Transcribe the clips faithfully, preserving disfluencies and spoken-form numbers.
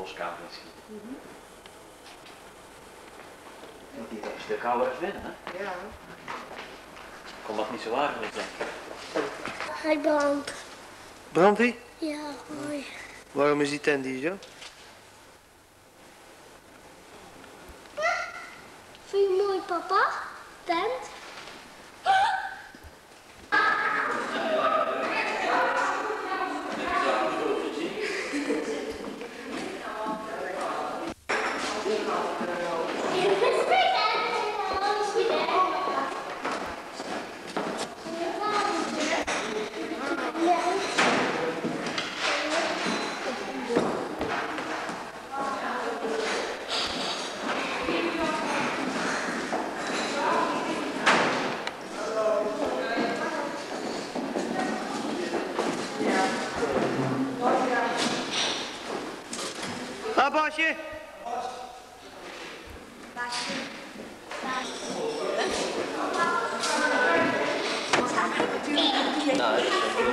boskamer misschien. Mm-hmm. Moet die toch een stuk ouder als winnen, hè? Ja. Kon dat niet zo eigenlijk zijn? Hij brandt. Brandt hij? Ja, mooi. Waarom is die tent hier zo? Vind je mooi, papa? Tent? Ah, Basje! Baasje. Nou,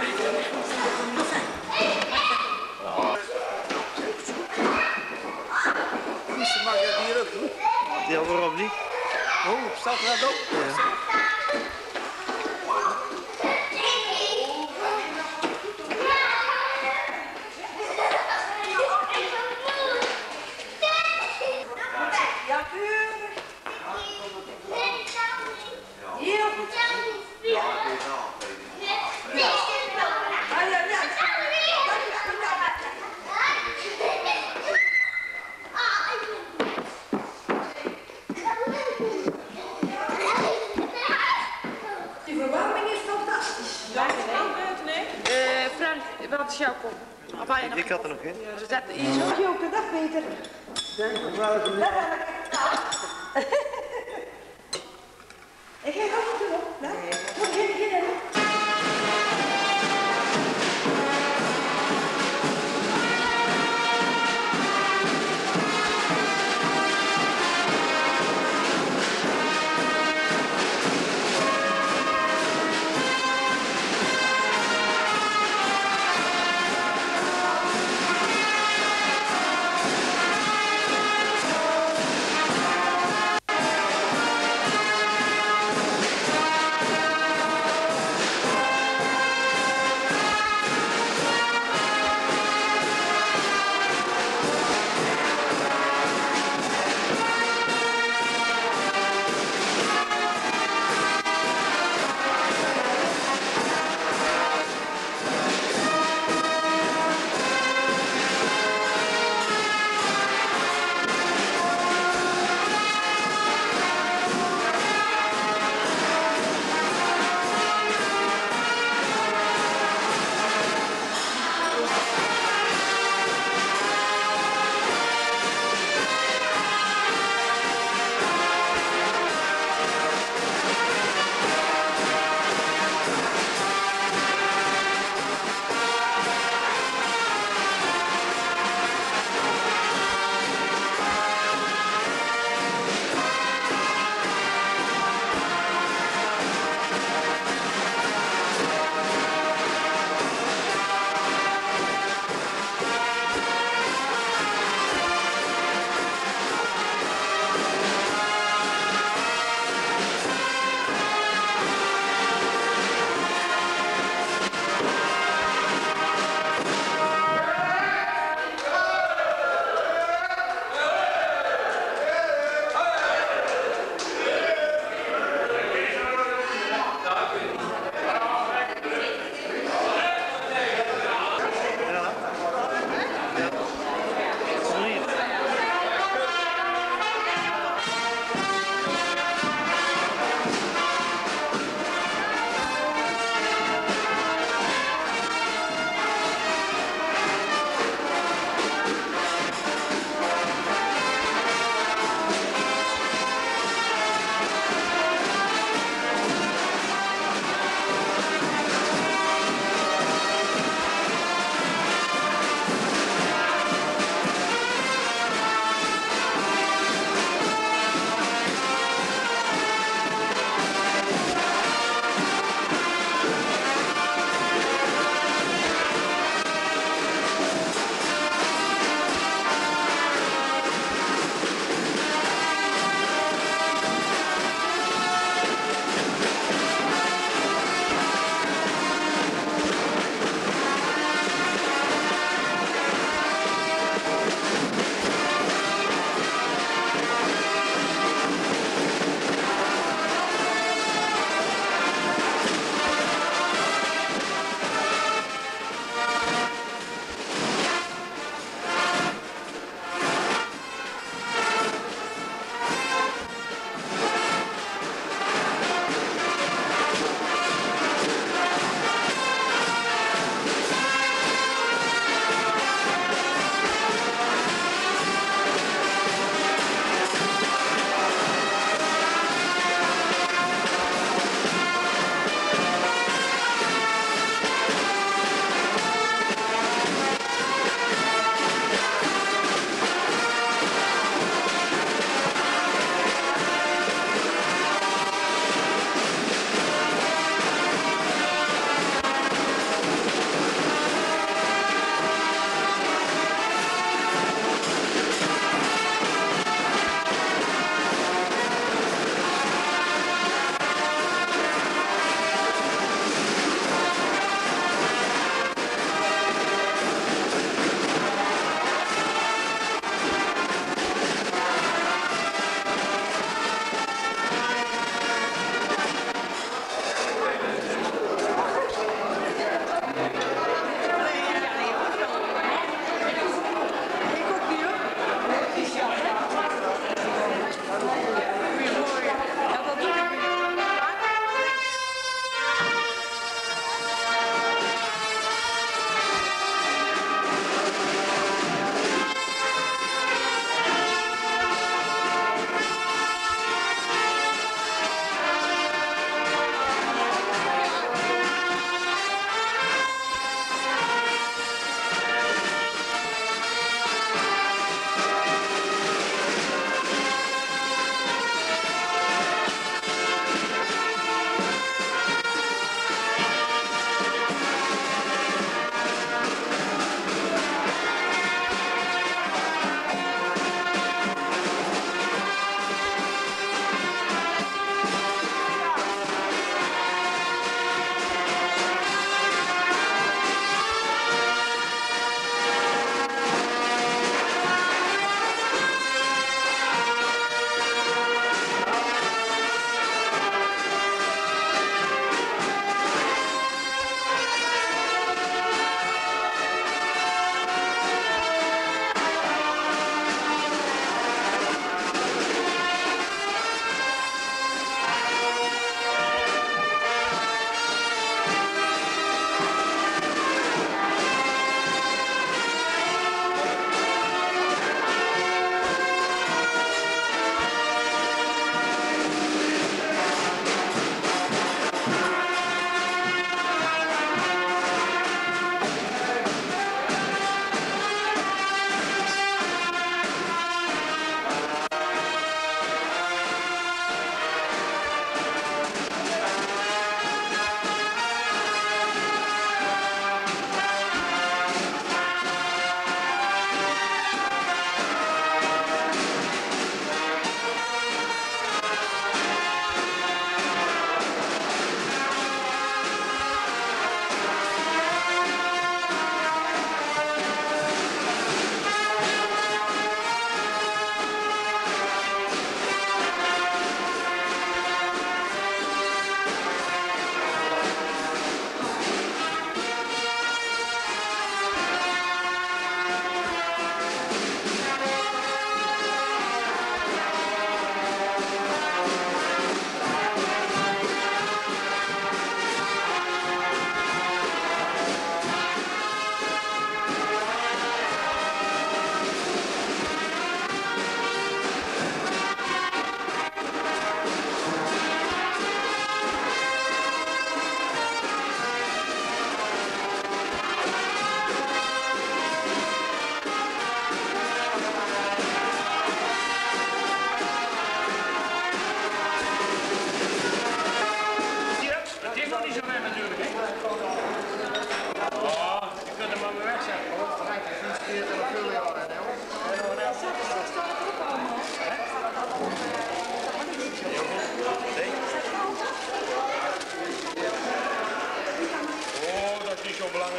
Ze mag dat hier ook doen. Ja, waarom niet? Oh, staat er dat op? Ja. Die verwarming is fantastisch. Daar is het buiten, hè? Eh, Frank, wat is jouw kop? Of hij nog Ik had er nog in. Dus dat is ook Joke, dag Peter. Ik ga ook niet op. Nou, moet je beginnen.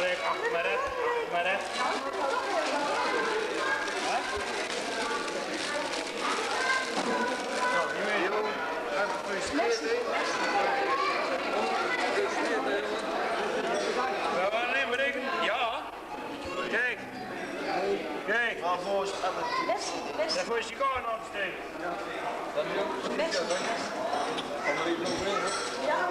Kijk, achter maar red, achter maar red. Nou, nu weer. We waren in berekenen? Ja. Kijk. Kijk. Best, best. Daar voor je sigaar aan te steken. Best. Ja.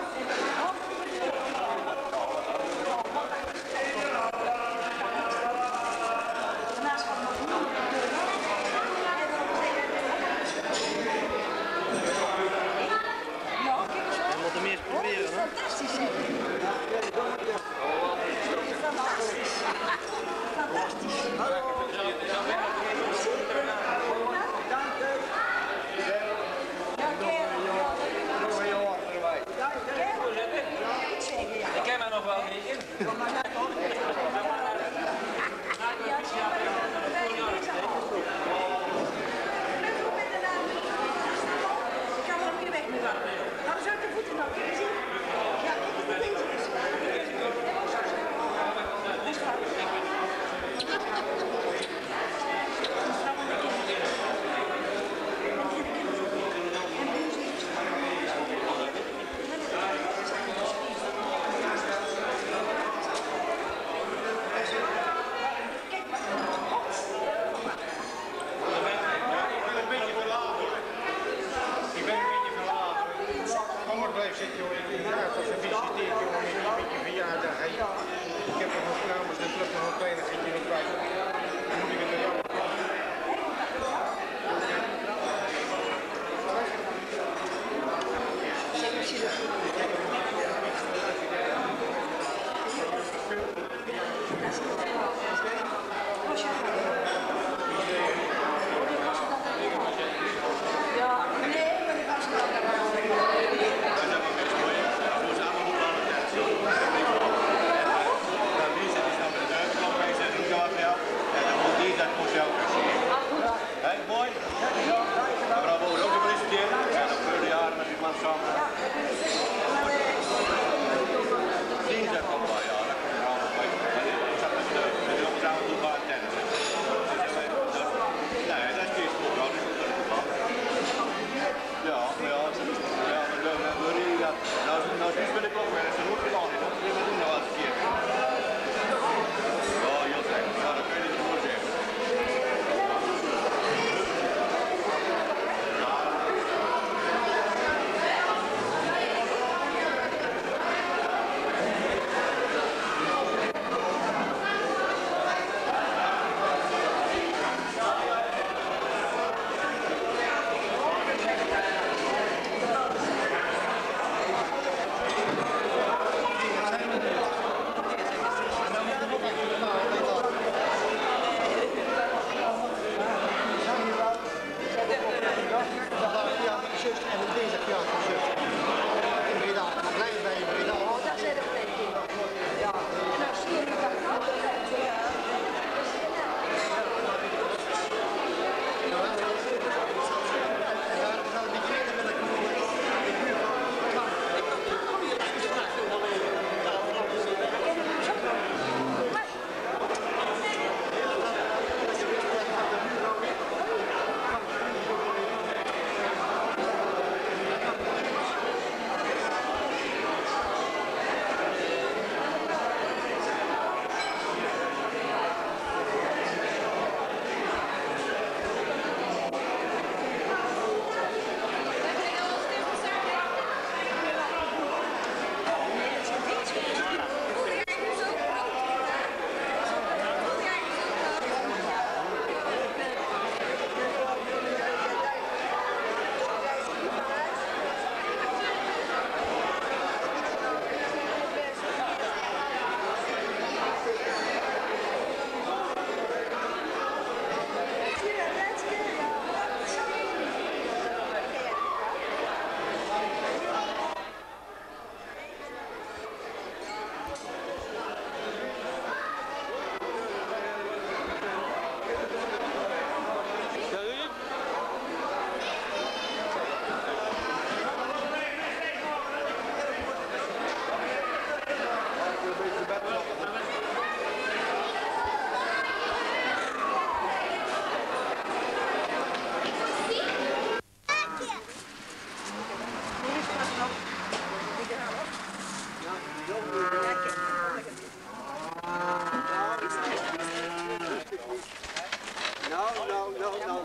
Je moet hem eerst proberen, hè? Fantastisch, hè? Fantastisch. Fantastisch. Ja, Kerel.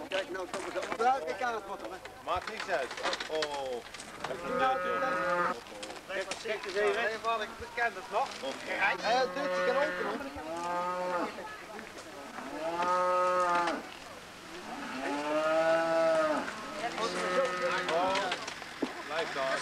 Kijk nou toch eens op welke kaart wordt er? Maakt niks uit. Oh, oh. Heb je neut, joh. Kijk, kijk eens even. Ik ken het nog. Hij had dit, je kan openen. Oh, blijf daar.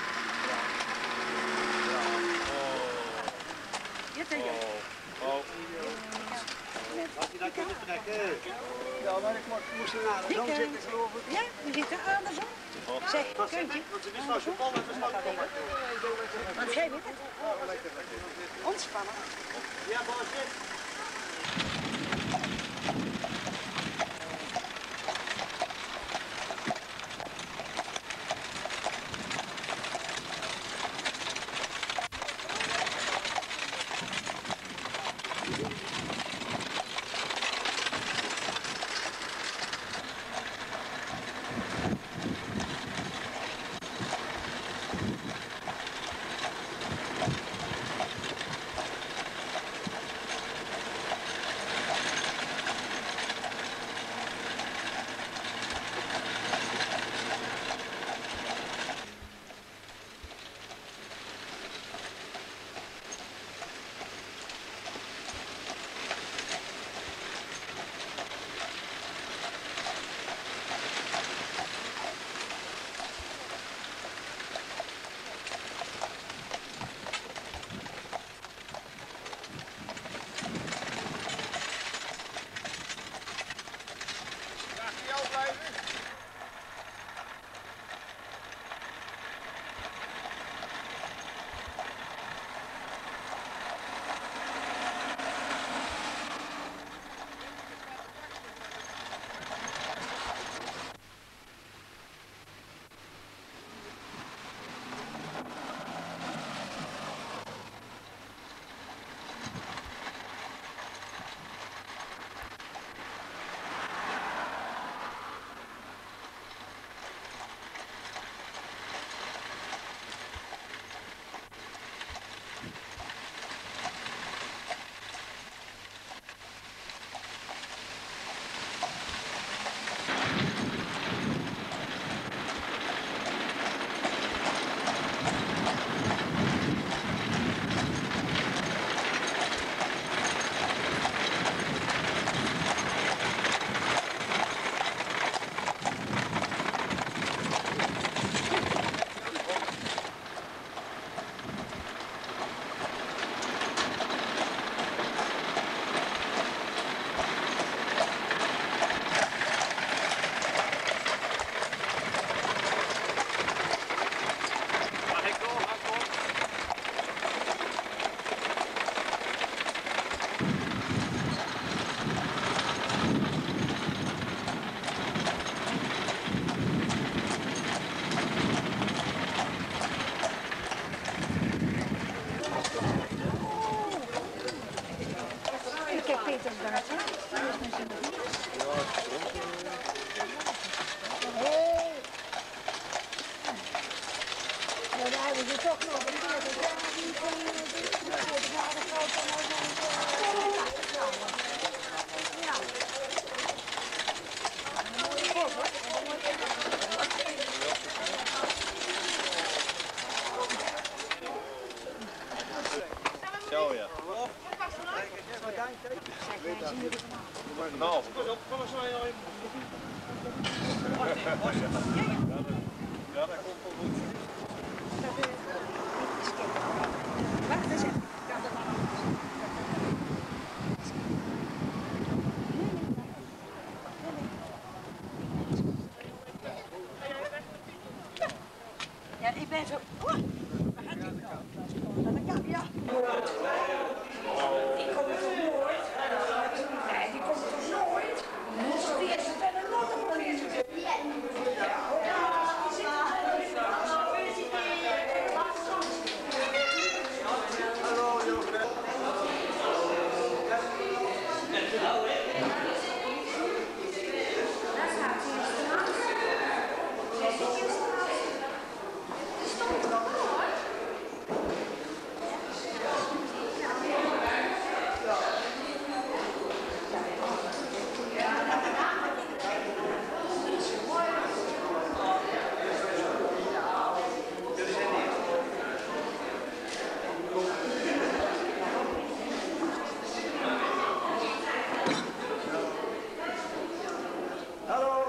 Oh, oh. Had je dat kunnen trekken? Ja, maar ik moest er naar de zon zitten, geloof ik. Ja, we zitten andersom. Zeg, kuntje. Want ze wist nou zo bal en ze snap komen. Want jij weet het. Ontspannen. Ja, balletjes. Zo ja. Nou, kom eens zo even. Ja, dat komt wel goed. Wacht eens even. Ja, ik ben zo... Oh, waar gaat die nou? Naar de kap, ja. Die komt toch nooit? Nee, die komt toch nooit? Dat is de eerste bij de lottenpolitie. Hallo. Hallo.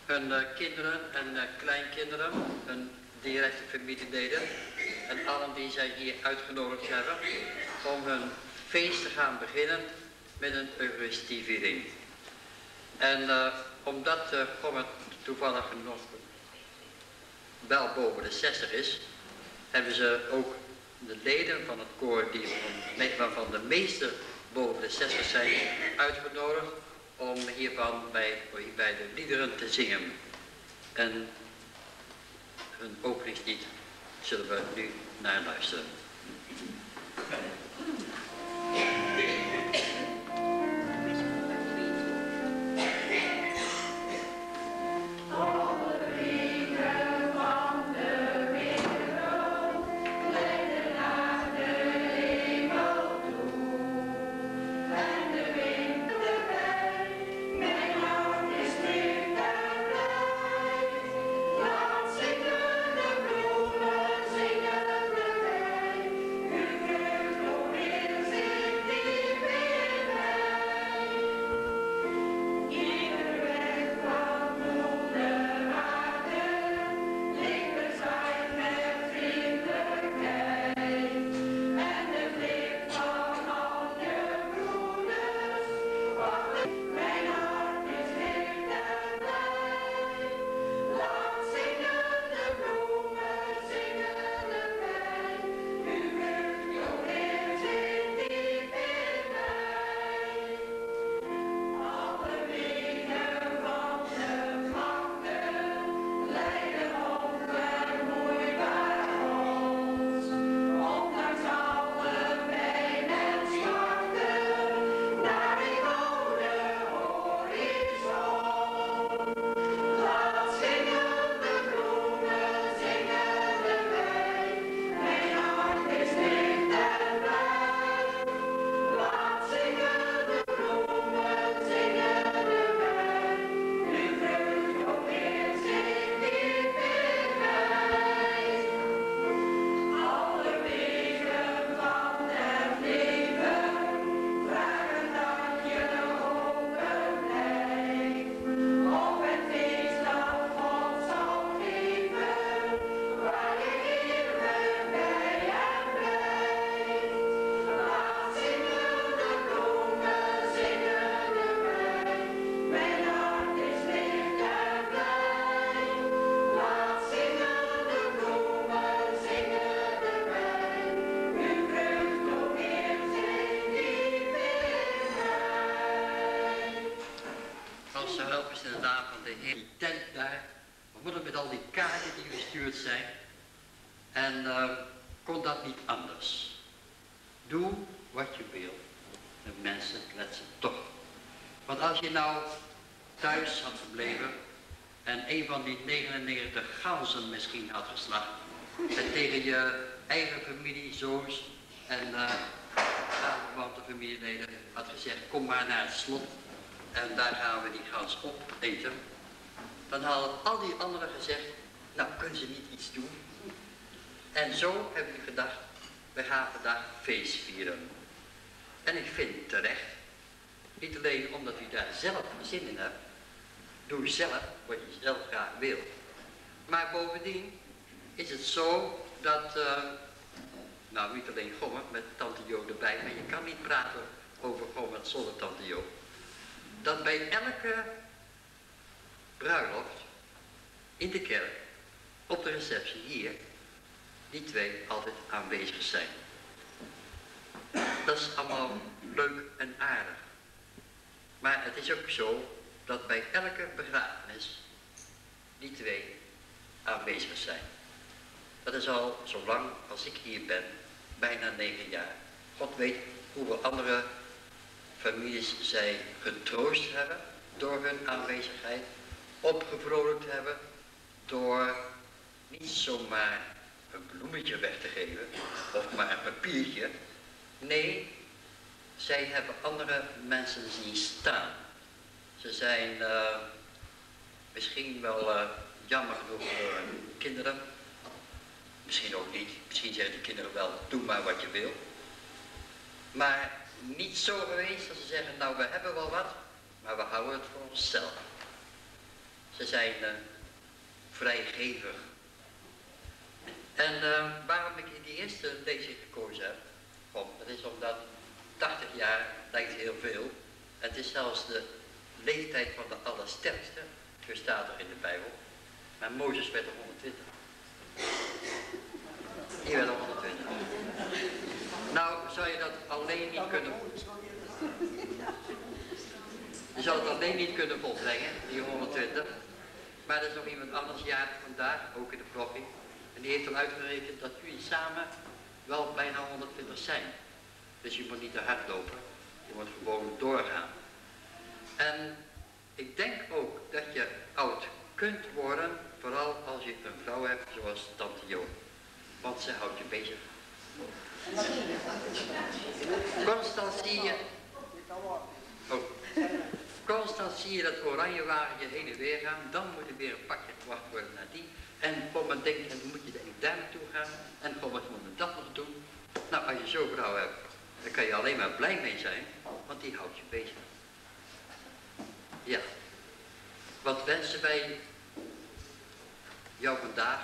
hun uh, kinderen en uh, kleinkinderen, hun directe familieleden en allen die zij hier uitgenodigd hebben om hun feest te gaan beginnen met een Eucharistieviering. En uh, omdat uh, Gommert toevallig nog wel boven de zestig is, hebben ze ook de leden van het koor die waarvan de meeste boven de zestig zijn uitgenodigd om hiervan bij, bij de liederen te zingen. En hun openingslied zullen we nu naar luisteren. Zijn. En uh, kon dat niet anders. Doe wat je wil. De mensen kletsen toch. Want als je nou thuis had gebleven en een van die negenennegentig ganzen misschien had geslacht en tegen je eigen familie, zoons en uh, aanverwante familieleden had gezegd, kom maar naar het slot en daar gaan we die gans opeten, dan hadden al die anderen gezegd, nou kunnen ze niet iets doen. En zo heb ik gedacht, we gaan vandaag feest vieren. En ik vind terecht, niet alleen omdat u daar zelf zin in hebt, doe zelf wat je zelf graag wil. Maar bovendien is het zo dat, uh, nou niet alleen Gommert met tante Jo erbij, maar je kan niet praten over Gommert zonder tante Jo. Dat bij elke bruiloft in de kerk, op de receptie hier, die twee altijd aanwezig zijn. Dat is allemaal leuk en aardig. Maar het is ook zo dat bij elke begrafenis die twee aanwezig zijn. Dat is al zo lang als ik hier ben, bijna negen jaar. God weet hoeveel andere families zij getroost hebben door hun aanwezigheid, opgevrolijkt hebben door niet zomaar een bloemetje weg te geven of maar een papiertje. Nee, zij hebben andere mensen zien staan. Ze zijn uh, misschien wel uh, jammer genoeg voor hun kinderen. Misschien ook niet. Misschien zeggen die kinderen wel, doe maar wat je wil. Maar niet zo geweest dat ze zeggen, nou we hebben wel wat, maar we houden het voor onszelf. Ze zijn uh, vrijgevig. En uh, waarom ik in die eerste lezing gekozen heb, God, dat is omdat tachtig jaar lijkt heel veel. Het is zelfs de leeftijd van de allersterkste, zo staat er in de Bijbel. Maar Mozes werd er honderdtwintig. Die werd er honderdtwintig. Nou, zou je dat alleen niet kunnen... Je zou het alleen niet kunnen volbrengen, die honderdtwintig. Maar er is nog iemand anders jarig vandaag, ook in de proffie. En die heeft er uitgerekend dat jullie samen wel bijna honderdtwintig zijn. Dus je moet niet te hard lopen, je moet gewoon doorgaan. En ik denk ook dat je oud kunt worden, vooral als je een vrouw hebt zoals tante Jo. Want ze houdt je bezig. Constant zie je... Oh. Constant zie je dat oranje wagentje heen en weer gaan, dan moet er weer een pakje gewacht worden naar die. En kom maar denken, dan moet je eigenlijk daar naartoe gaan. En kom wat moet je dat nog doen. Nou, als je zo'n vrouw hebt, dan kan je alleen maar blij mee zijn, want die houdt je bezig. Ja. Wat wensen wij jou vandaag?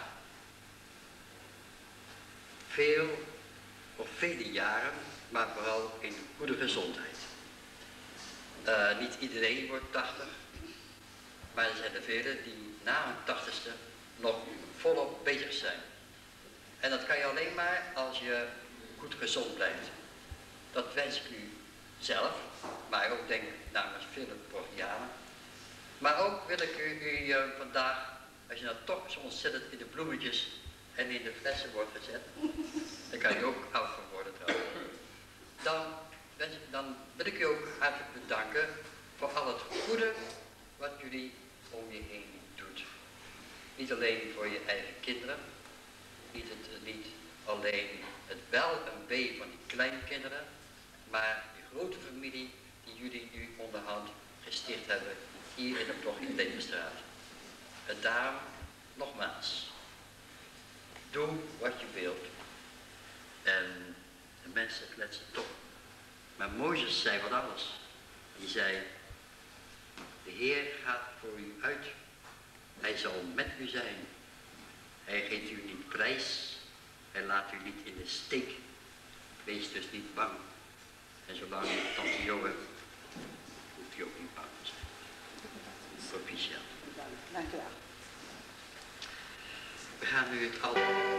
Veel of vele jaren, maar vooral in goede gezondheid. Uh, niet iedereen wordt tachtig, maar er zijn er velen die na hun tachtigste nog volop bezig zijn. En dat kan je alleen maar als je goed gezond blijft. Dat wens ik u zelf, maar ook denk namens vele Borgianen. Maar ook wil ik u, u uh, vandaag, als je nou toch zo ontzettend in de bloemetjes en in de flessen wordt gezet, dan kan je ook oud van worden trouwens. Dan, dan wil ik u ook hartelijk bedanken voor al het goede wat jullie om je heen doet. Niet alleen voor je eigen kinderen, niet, het, niet alleen het wel en wee van die kleinkinderen, maar de grote familie die jullie nu onderhand gesticht hebben hier in de Bloch in Levenstraat. En daarom nogmaals, doe wat je wilt en de mensen kletsen toch. Maar Mozes zei wat anders. Die zei, de Heer gaat voor u uit. Hij zal met u zijn. Hij geeft u niet prijs. Hij laat u niet in de steek. Wees dus niet bang. En zolang je tante Jo hebt, hoeft u ook niet bang te zijn. Proficiat. Dank u wel. We gaan nu het album.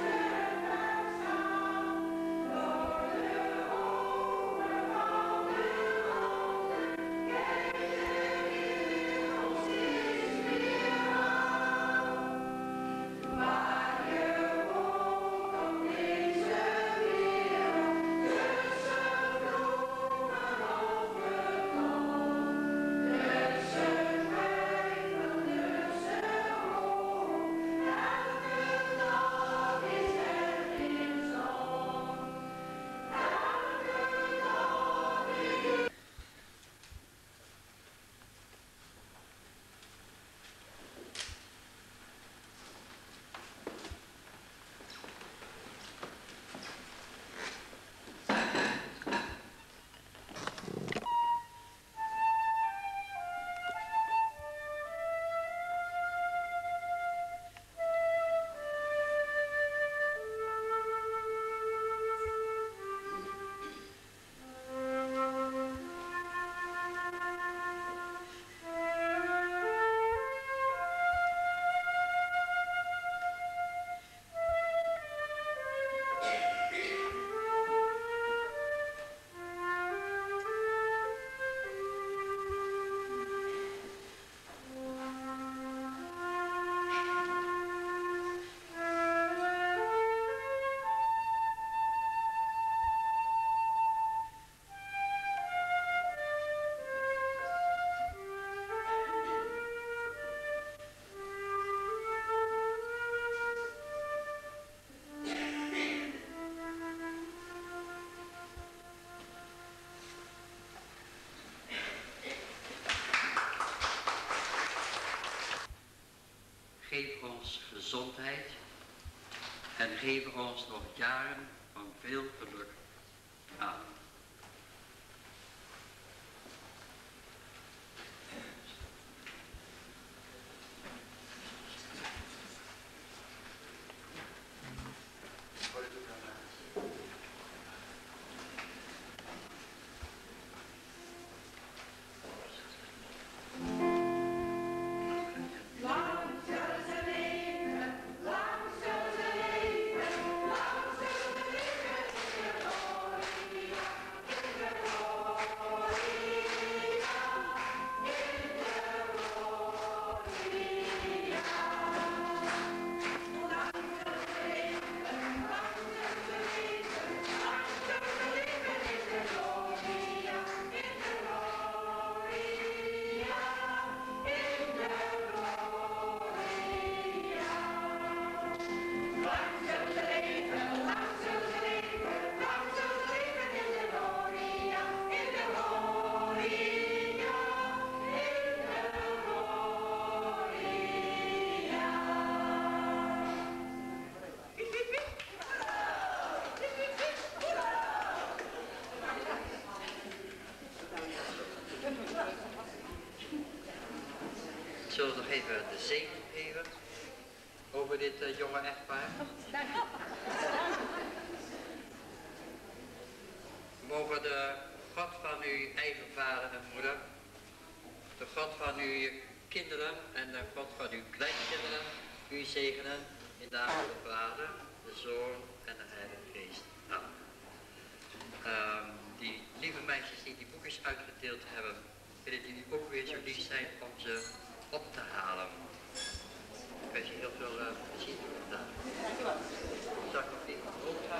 Geef ons gezondheid en geef ons nog jaren van veel geluk aan. nog even de zegen geven over dit uh, jonge echtpaar. Mogen de God van uw eigen vader en moeder, de God van uw kinderen en de God van uw kleinkinderen u zegenen in de naam van de Vader, de Zoon en de Heilige Geest. Amen. Um, die lieve meisjes die die boekjes uitgedeeld hebben, willen jullie ook weer zo lief zijn om ze op te halen. Ik wens je heel veel uh, plezier toe vandaag. Zal ik nog even rondgaan?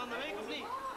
van de week of niet?